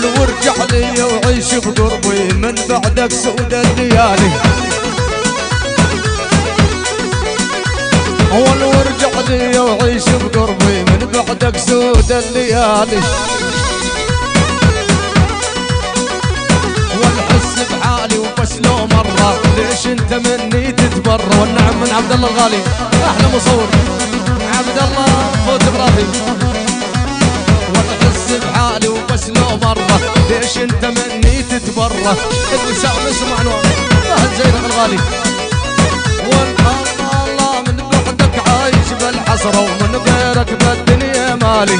وارجع لي وعيش بقربي من بعدك سود الليالي. وارجع لي وعيش بقربي من بعدك سود الليالي. والحس بحالي وبس لو مرة ليش انت مني تتبرى. والنعم من عبد الله الغالي احلى مصور عبد الله فوت ابراهيم. والحس بحالي وبس لو مرة ليش انت مني تتبرى. الوسام اسمع نوع فهد زينب الغالي. والله من بعدك عايش بالحسرة ومن غيرك بالدنيا مالي.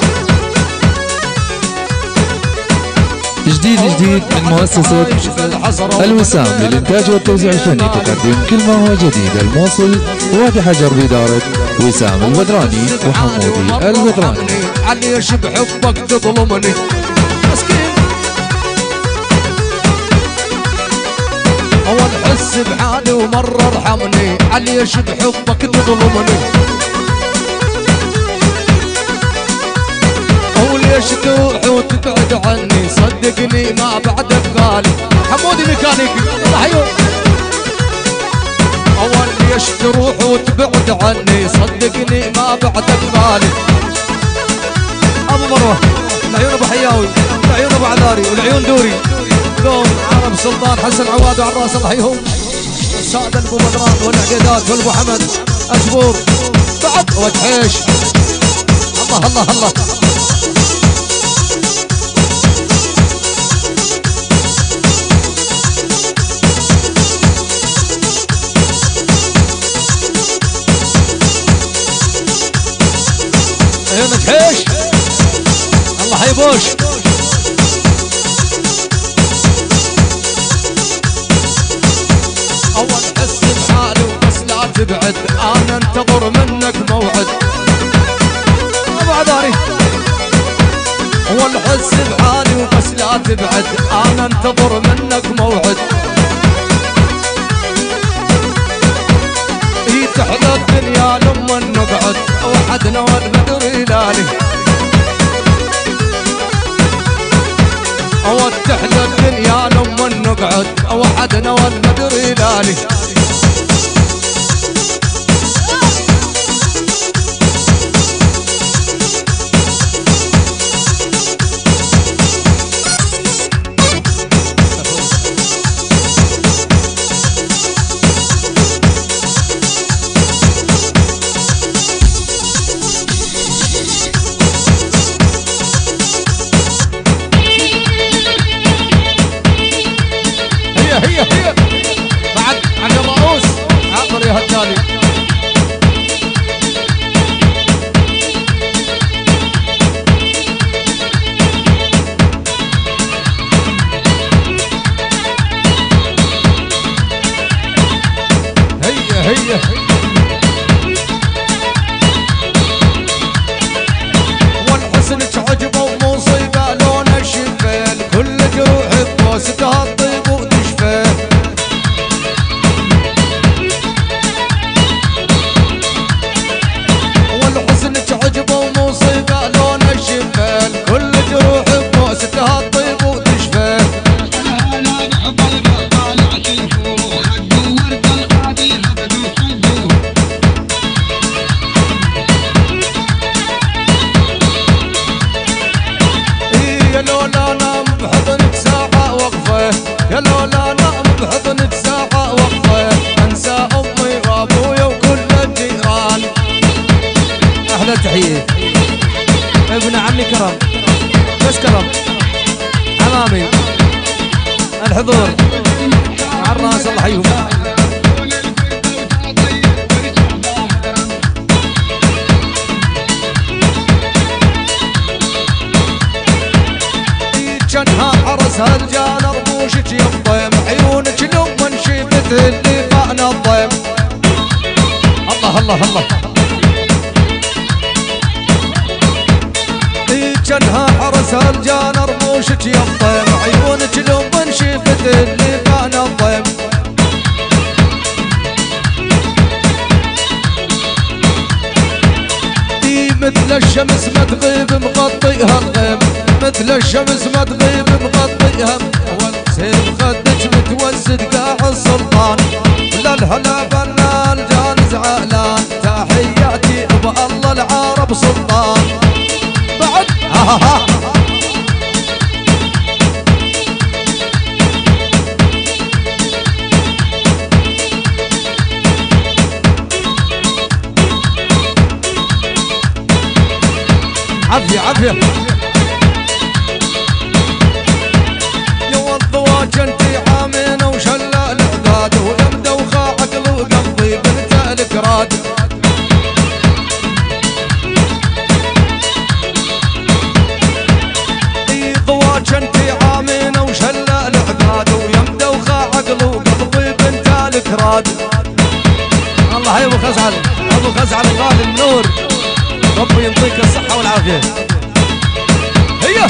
جديد من مؤسسة الوسام للإنتاج والتوزيع الفني تقدم كل ما هو جديد. الموصل وادي حجر بإدارة وسام البدراني وحمودي البدراني. عليش بحبك تظلمني مسكين. اول حس بحالي ومرة ارحمني. عليش بحبك تظلمني. وليش تروح وتبعد عني صدقني ما بعدك غالي. حمودي ميكانيكي الله حيوه. اول ليش تروح وتبعد عني صدقني ما بعدك غالي. ابو مروه العيون ابو حياوي العيون ابو عذاري والعيون دوري دوم عرب سلطان حسن عواد وعلى الراس الله يهون. الساده ابو بدران والعقيدات والابو حمد اشبور بعد وجحيش. الله الله الله. عيونك حيش الله حيبوش. اول حس بحالي وبس لا تبعد انا انتظر منك موعد. ابو عذاري اول حس بحالي وبس لا تبعد انا انتظر منك موعد. تحلى الدنيا لما نقعد وحدنا والبدر هلالي. تحلى الدنيا لما نقعد وحدنا والبدر هلالي. هي بعد عن الرؤوس عطر يا هالتالي. هي والحسن تعجبه ومصيبه لونه الشفال كل جروح بوستها الطيب وتشفاه. والحسن تعجبه ومصيبه لونه الشفال كل جروح بوستها الطيب وتشفاه. يا لولا نام بحضنك ساعة وقفة يا لولا نام بحضنك ساعة وقفة انسى امي وابويا وكل الجيران. احلى تحية ابن عمي كرم بس كرم امامي الحضور على الراس الله يحييهم. جنها عرس هالجان رموشك ينضم عيونك لما شفت اللي فانا الضيم. الله الله الله. جنها عرس هالجان رموشك ينضم عيونك لما شفت اللي فانا الضيم. مثل الشمس ما تغيب مغطيها الغيم. مثل الشمس ما تغيب مغطيها سيف خدك متوسد قاع السلطان للهلا فنان جان زعلان تحياتي بالله العرب سلطان بعد عافية عافية يا الضواج انتي عامين وشلا العداد ولم دوخة عقل وقلبي بنت الكراد اي ضواج انتي عامين وشلا العداد ويم دوخة عقل وقلبي بنت الكراد الله يا ابو خزعل ابو خزعل الغالي النور ربي يعطيك الصحة والعافية هيا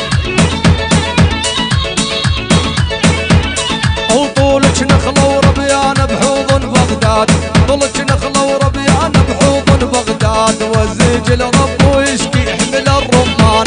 وطولك نخلة وربيان بحوض بغداد طولك نخلة وربيان بحوض بغداد والزيج الرب ويشكي حمل الرمان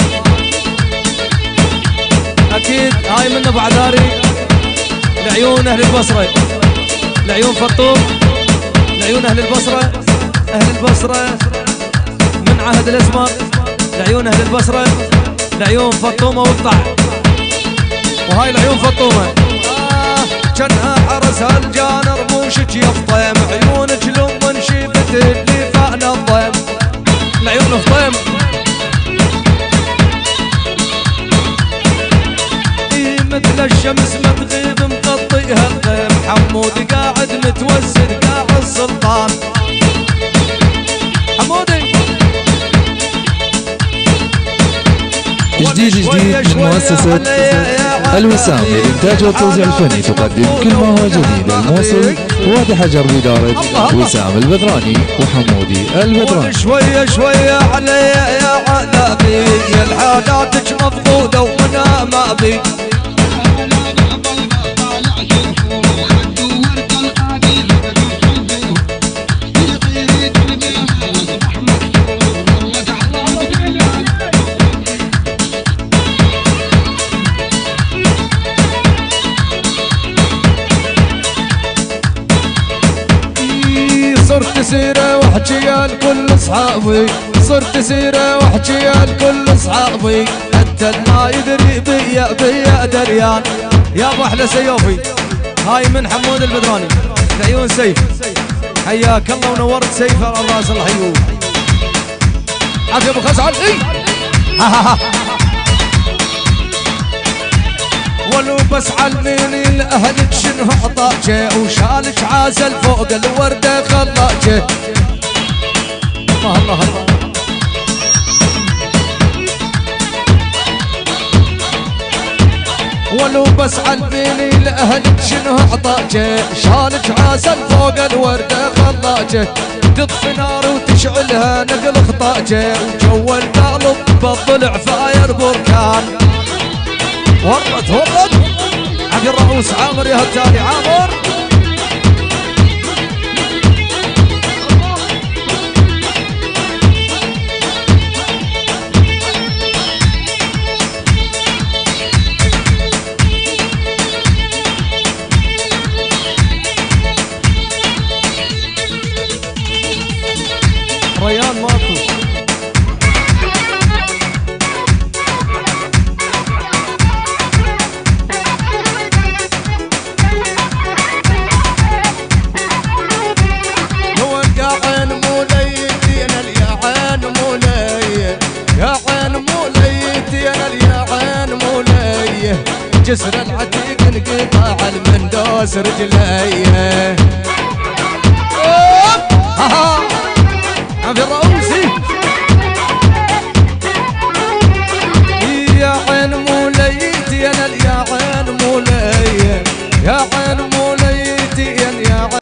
أكيد هاي من أبو عذاري لعيون أهل البصرة لعيون فطوم لعيون أهل البصرة أهل البصرة من عهد الاسمر لعيون اهل البصره لعيون فطومه والطع وهاي لعيون فطومه جنها عرسها الجان رموشك يفطيم عيونك لما شيبت اللي فانا الضيم لعيون فطيم اي مثل الشمس ما تغيب مغطيها الغيم حمودي قاعد متوسد قاع السلطان حمودي جديد من مؤسسة الوسام للإنتاج والتوزيع الفني تقدم كل ما هو جديد. الموصل وادي حجر بإدارة وسام البدراني وحمودي البدراني. شوية شوية علي يا عذابي يا الحالاتك مفقودة وأنا ما بي صرت سيرة واحكي لكل اصحابي صرت سيرة واحكي لكل اصحابي حتى ما يدري بيا دريان يا ابو احلى سيوفي هاي من حمود البدراني لعيون سيف حياك الله ونورت سيف على الراس الله يحيوك عافية ابو خزعل اي ولو بس علميني لأهلك شنو عطاك وشالك عازل فوق الوردة خلاك الله الله الله ولو بس علميني لأهلك شنو عطاك شالك عازل فوق الوردة خلاك تطفي نار وتشعلها نقل خطاك وجو القلب بالضلع فاير بركان ورط عبد الرؤوس عامر يا هتالي عامر ريان ماكو جسر العتيق انقطاع المندوس رجليه عافية الرؤوس